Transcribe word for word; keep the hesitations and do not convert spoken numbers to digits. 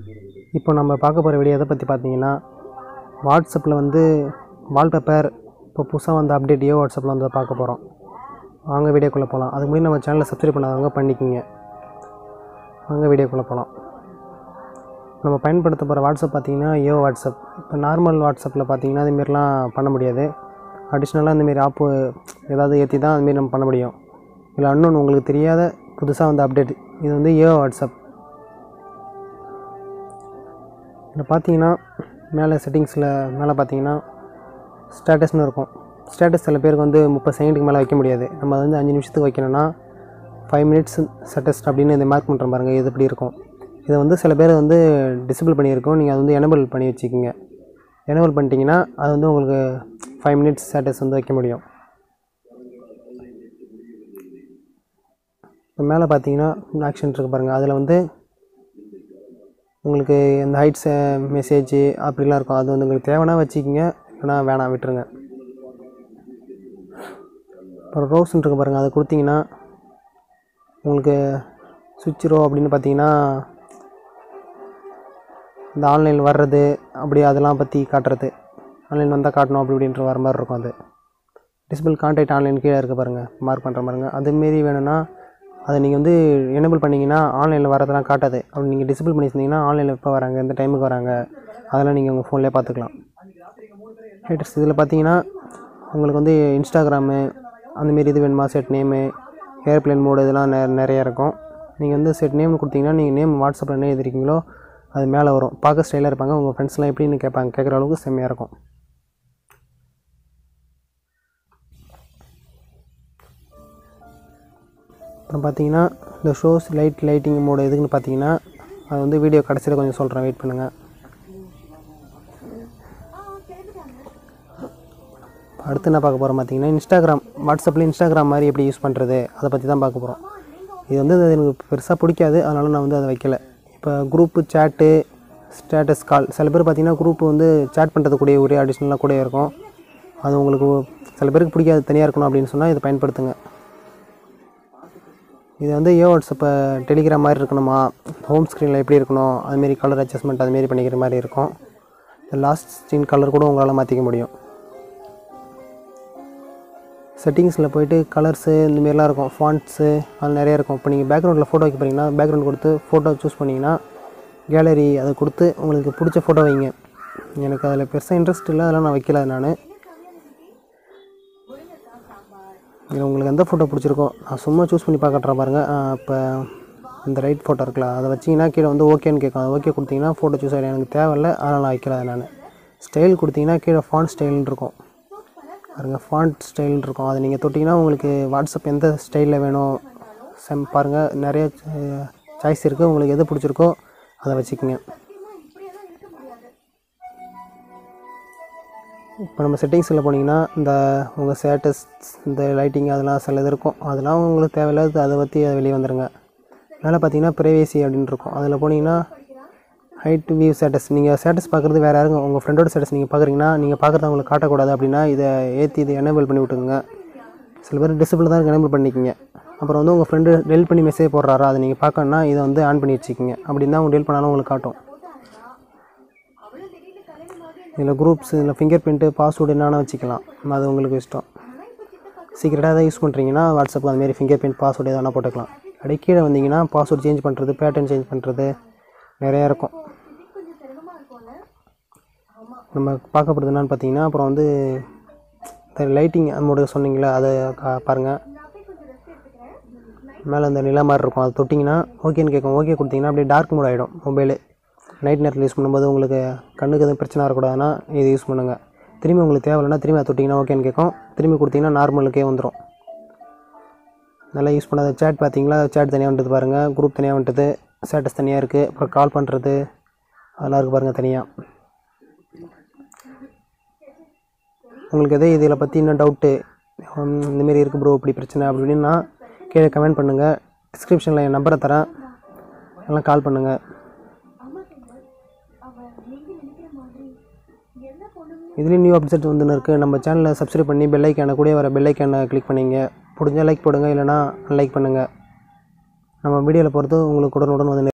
இப்போ நம்ம பார்க்க போகிற வீடியோ எதை பற்றி பார்த்தீங்கன்னா, வாட்ஸ்அப்பில் வந்து வால்பேப்பர் இப்போ புதுசாக வந்த அப்டேட்டையோ வாட்ஸ்அப்பில் வந்து பார்க்க போகிறோம். வாங்க வீடியோக்குள்ளே போகலாம். அதுக்கு முன்னாடி நம்ம சேனலை சப்ஸ்கிரைப் பண்ணாதவங்க பண்ணிக்கிங்க. வாங்க வீடியோக்குள்ளே போகலாம். நம்ம பயன்படுத்த போகிற வாட்ஸ்அப் பார்த்திங்கன்னா யோ வாட்ஸ்அப். இப்போ நார்மல் வாட்ஸ்அப்பில் பார்த்திங்கன்னா இதுமாரிலாம் பண்ண முடியாது. அடிஷ்னலாக இந்தமாரி ஆப்பு ஏதாவது ஏற்றி தான் அதுமாரி நம்ம பண்ண முடியும். இல்லை இன்னொன்று உங்களுக்கு தெரியாத புதுசாக வந்த அப்டேட் இது வந்து யோ வாட்ஸ்அப். இதில் பார்த்தீங்கன்னா மேலே செட்டிங்ஸில் மேலே பார்த்தீங்கன்னா ஸ்டேட்டஸ்னு இருக்கும். ஸ்டேட்டஸ் சில பேருக்கு வந்து முப்பது செகண்டுக்கு மேலே வைக்க முடியாது. நம்ம வந்து அஞ்சு நிமிஷத்துக்கு வைக்கணும்னா ஃபைவ் மினிட்ஸ் ஸ்டேட்டஸ் அப்படின்னு இந்த மார்க் பண்ணுற பாருங்கள். இது எப்படி இருக்கும். இதை வந்து சில பேர் வந்து டிசபிள் பண்ணியிருக்கோம். நீங்கள் அது வந்து எனபிள் பண்ணி வச்சுக்கிங்க. எனபிள் பண்ணிட்டீங்கன்னா அது வந்து உங்களுக்கு ஃபைவ் மினிட்ஸ் ஸ்டேட்டஸ் வந்து வைக்க முடியும். இப்போ மேலே பார்த்தீங்கன்னா ஆக்ஷன் இருக்குது பாருங்கள். அதில் வந்து உங்களுக்கு இந்த ஹைட்ஸ் மெசேஜ் அப்படிலாம் இருக்கும். அது வந்து உங்களுக்கு தேவைன்னா வச்சுக்கிங்க, இல்லைனா வேணாம் விட்டுருங்க. அப்புறம் ரோஸ்ன்னு இருக்குது பாருங்கள். அதை கொடுத்தீங்கன்னா உங்களுக்கு சுவிட்ச் ரோ அப்படின்னு பார்த்தீங்கன்னா இந்த ஆன்லைனில் வர்றது அப்படி அதெல்லாம் பற்றி காட்டுறது. ஆன்லைன் வந்தால் காட்டணும் அப்படி இப்படின்ற வர மாதிரி இருக்கும். அது டிசபிள் கான்டாக்ட் ஆன்லைன் கீழே இருக்க பாருங்கள், மார்க் பண்ணுற பாருங்க. அதுமாரி வேணும்னா அதை நீங்கள் வந்து எனபிள் பண்ணிங்கன்னா ஆன்லைனில் வரதெல்லாம் காட்டாது. அப்படி நீங்கள் டிசபிள் பண்ணியிருந்தீங்கன்னா ஆன்லைனில் எப்போ வராங்க, எந்த டைமுக்கு வராங்க, அதெல்லாம் நீங்கள் உங்கள் ஃபோன்லேயே பார்த்துக்கலாம். ஹேட்டர்ஸ் இதில் பார்த்தீங்கன்னா உங்களுக்கு வந்து இன்ஸ்டாகிராமு அந்தமாரி இது வேணுமா, செட் நேமு, ஏர்ப்ளைன் மோடு இதெல்லாம் நெ நிறையா இருக்கும். நீங்கள் வந்து செட் நேம் கொடுத்தீங்கன்னா நீங்கள் நேம் வாட்ஸ்அப்பில் என்ன எழுதிருக்கீங்களோ அது மேலே வரும். பார்க்க ஸ்டைலாக இருப்பாங்க. உங்கள் ஃப்ரெண்ட்ஸ்லாம் எப்படின்னு கேட்பாங்க. கேட்குற அளவுக்கு செம்மையாக இருக்கும். அப்புறம் பார்த்தீங்கன்னா இந்த ஷோஸ் லைட் லைட்டிங் மோடு எதுக்குன்னு பார்த்தீங்கன்னா அது வந்து வீடியோ கடைசியில் கொஞ்சம் சொல்கிறேன், வெயிட் பண்ணுங்கள். அடுத்து என்ன பார்க்க போகிறோம் பார்த்தீங்கன்னா இன்ஸ்டாகிராம். வாட்ஸ்அப்பில் இன்ஸ்டாகிராம் மாதிரி எப்படி யூஸ் பண்ணுறது அதை பற்றி தான் பார்க்க போகிறோம். இது வந்து எனக்கு பெருசாக பிடிக்காது, அதனால் நான் வந்து அதை வைக்கலை. இப்போ குரூப்பு சேட்டு ஸ்டேட்டஸ் கால் சில பேர் பார்த்திங்கன்னா குரூப்பு வந்து சேட் பண்ணுறது கூட ஒரே அடிஷ்னலாக கூட இருக்கும். அது உங்களுக்கு சில பேருக்கு பிடிக்காது, தனியாக இருக்கணும் அப்படின்னு சொன்னால் இதை பயன்படுத்துங்க. இது வந்து யோ வாட்ஸ்அப்பை டெலிகிராம் மாதிரி இருக்கணுமா, ஹோம் ஸ்க்ரீனில் எப்படி இருக்கணும், அதுமாரி கலர் அட்ஜஸ்ட்மெண்ட் அதுமாரி பண்ணிக்கிற மாதிரி இருக்கும். லாஸ்ட் ஸ்க்ரீன் கலர் கூட உங்களால் மாற்றிக்க முடியும். செட்டிங்ஸில் போய்ட்டு கலர்ஸு இந்தமாரிலாம் இருக்கும், ஃபாண்ட்ஸு அது நிறையா இருக்கும். இப்போ நீங்கள் பேக்ரவுண்டில் ஃபோட்டோ வைக்க போகிறீங்கன்னா பேக்ரவுண்ட் கொடுத்து ஃபோட்டோ சூஸ் பண்ணிங்கன்னா கேலரி அதை கொடுத்து உங்களுக்கு பிடிச்ச ஃபோட்டோ வைங்க. எனக்கு அதில் பெருசாக இன்ட்ரெஸ்ட் இல்லை, அதெல்லாம் நான் வைக்கல. நான் இதில் உங்களுக்கு எந்த ஃபோட்டோ பிடிச்சிருக்கோ நான் சும்மா சூஸ் பண்ணி பார்க்கட்டுறேன் பாருங்கள். இப்போ இந்த ரைட் ஃபோட்டோ இருக்குல்ல அதை வச்சிங்கன்னா கீழே வந்து ஓகேன்னு கேட்கும். அது ஓகே கொடுத்தீங்கன்னா ஃபோட்டோ சூஸ் ஆகிடும். எனக்கு தேவையில்லை, அதனால் நான் வைக்கல. நான் ஸ்டைல் கொடுத்தீங்கன்னா கீழே ஃபாண்ட் ஸ்டைல்னு இருக்கும் பாருங்கள். ஃபாண்ட் ஸ்டைல்னு இருக்கும். அதை நீங்கள் தொட்டிங்கன்னா உங்களுக்கு வாட்ஸ்அப் எந்த ஸ்டைலில் வேணும் செம் பாருங்கள். நிறைய சாய்ஸ் இருக்குது. உங்களுக்கு எது பிடிச்சிருக்கோ அதை வச்சுக்கோங்க. இப்போ நம்ம செட்டிங்ஸில் போனீங்கன்னா இந்த உங்கள் ஸ்டேட்டஸ் இந்த லைட்டிங் அதெல்லாம் சில இது இருக்கும். அதெல்லாம் உங்களுக்கு தேவையில்லாது, அதை பற்றி அதை வெளியே வந்துடுங்க. மேலே பார்த்தீங்கன்னா ப்ரைவேசி அப்படின்னு இருக்கும். அதில் போனீங்கன்னா ஹைட் வியூ ஸ்டேட்டஸ். நீங்கள் ஸ்டேட்டஸ் பார்க்குறது வேறு யாருங்க உங்கள் ஃப்ரெண்டோட ஸ்டேட்டஸ் நீங்கள் பார்க்குறீங்கன்னா நீங்கள் பார்க்குறத அவங்களுக்கு காட்டக்கூடாது அப்படின்னா இதை ஏற்றி இதை எனேபிள் பண்ணி விட்டுருங்க. சில பேர் டிசபிள் தான் எனேபிள் பண்ணிக்கிங்க. அப்புறம் வந்து உங்கள் ஃப்ரெண்டு டெலிட் பண்ணி மெசேஜ் போடுறாரா அதை நீங்கள் பார்க்கணுன்னா இதை வந்து ஆன் பண்ணி வச்சுக்கிங்க. அப்படின்னா அவங்க டெலிட் பண்ணாலும் உங்களுக்கு காட்டும். இதில் குரூப்ஸ் இதில் ஃபிங்கர் பிரிண்ட்டு பாஸ்வேர்டு என்னென்ன வச்சுக்கலாம், அது உங்களுக்கு இஷ்டம். சீக்கிரட்டாக எதாவது யூஸ் பண்ணுறீங்கன்னா வாட்ஸ்அப்பில் அதுமாரி ஃபிங்கர் பிரிண்ட் பாஸ்வேர்டு எதனா போட்டுக்கலாம். அப்படியே கீழே வந்தீங்கன்னா பாஸ்வேர்டு சேஞ்ச் பண்ணுறது, பேட்டர்ன் சேஞ்ச் பண்ணுறது நிறையா இருக்கும். நம்ம பார்க்கப்படுறது என்னென்னு பார்த்தீங்கன்னா அப்புறம் வந்து இந்த லைட்டிங் மோடு சொன்னீங்களா அதை பாருங்கள். மேலே அந்த நிலா மாதிரி இருக்கும். அது தொட்டிங்கன்னா ஓகேன்னு கேட்கும். ஓகே கொடுத்தீங்கன்னா அப்படியே டார்க் மோட் ஆகிடும். மொபைலு நைட் நேரத்தில் யூஸ் பண்ணும்போது உங்களுக்கு கண்ணுக்கு எதுவும் பிரச்சனை வரக்கூடாதுன்னா இது யூஸ் பண்ணுங்கள். திரும்பி உங்களுக்கு தேவையில்லைன்னா திரும்பி அதை தொட்டிங்கன்னா ஓகேன்னு கேட்கும். திரும்பி கொடுத்தீங்கன்னா நார்மலுக்கே வந்துடும். நல்லா யூஸ் பண்ணாத சேட் பார்த்தீங்களா, சேட் தனியாக வந்துட்டு பாருங்கள், குரூப் தனியாக வந்துட்டு, ஸ்டேட்டஸ் தனியாக இருக்குது, அப்புறம் கால் பண்ணுறது அதெல்லாம் இருக்குது பாருங்கள் தனியாக. உங்களுக்கு எதே இதில் பற்றி இன்னும் டவுட்டு இந்தமாரி இருக்குது ப்ரோ இப்படி பிரச்சனை அப்படி இப்படின்னா கீழே கமெண்ட் பண்ணுங்கள். டிஸ்கிரிப்ஷனில் என் நம்பரை தரேன், எல்லாம் கால் பண்ணுங்கள். இதுலேயும் நியூ அப்டேட் வந்துன்னு இருக்குது. நம்ம சேனலை சப்ஸ்கிரைப் பண்ணி பெல் ஐக்கானை கூட வர பெல் ஐக்கானை கிளிக் பண்ணிங்க. பிடிச்சா லைக் போடுங்க, இல்லைனா லைக் பண்ணுங்கள். நம்ம வீடியோவில் பொறுத்து உங்களுக்கு உடனுடன் வந்து